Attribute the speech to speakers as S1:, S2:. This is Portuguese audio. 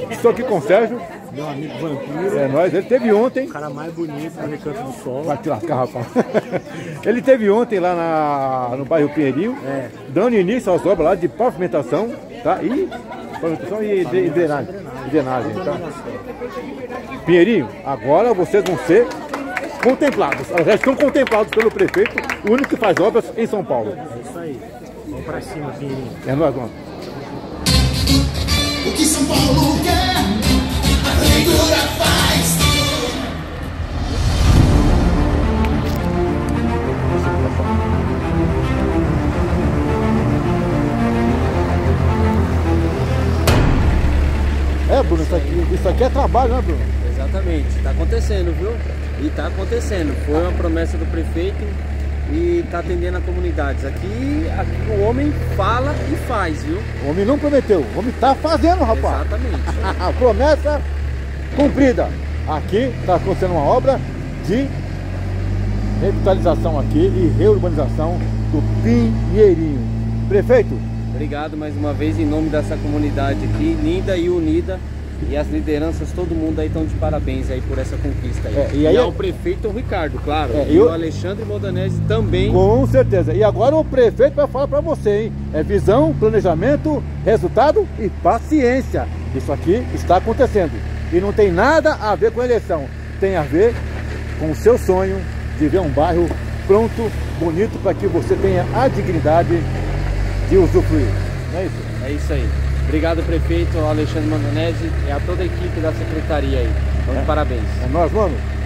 S1: Estou aqui com o Sérgio.
S2: Meu amigo Vampiro.
S1: É nóis, ele teve ontem.
S2: O cara mais bonito do Recanto do Sol.
S1: Vai te lascar, rapaz. Ele teve ontem lá no bairro Pinheirinho, dando início às obras lá de pavimentação, tá? E pavimentação e drenagem, tá? Pinheirinho, agora vocês vão ser contemplados. Já estão contemplados pelo prefeito, o único que faz obras em São Paulo.
S2: É isso aí. Vamos pra cima, Pinheirinho.
S1: É nóis, vamos.
S3: O que São Paulo quer, a prefeitura faz.
S1: É, Bruno, isso aqui é trabalho, né, Bruno?
S4: Exatamente, está acontecendo, viu? E está acontecendo. Foi uma promessa do prefeito e está atendendo a comunidades. Aqui o homem fala e faz, viu?
S1: O homem não prometeu, o homem tá fazendo, rapaz.
S4: Exatamente.
S1: A promessa cumprida. Aqui está acontecendo uma obra de revitalização aqui e reurbanização do Pinheirinho. Prefeito,
S4: Obrigado mais uma vez em nome dessa comunidade aqui, linda e unida. E as lideranças, todo mundo aí estão de parabéns aí por essa conquista aí.
S1: E aí
S4: ao prefeito Ricardo, claro. E o Alexandre Modanese também.
S1: Com certeza. E agora o prefeito vai falar para você, hein? É visão, planejamento, resultado e paciência. Isso aqui está acontecendo. E não tem nada a ver com a eleição. Tem a ver com o seu sonho de ver um bairro pronto, bonito, para que você tenha a dignidade de usufruir. Não é isso?
S4: É isso aí. Obrigado, prefeito, ao Alexandre Modanese e a toda a equipe da secretaria aí. Então, parabéns.
S1: É nóis, mano.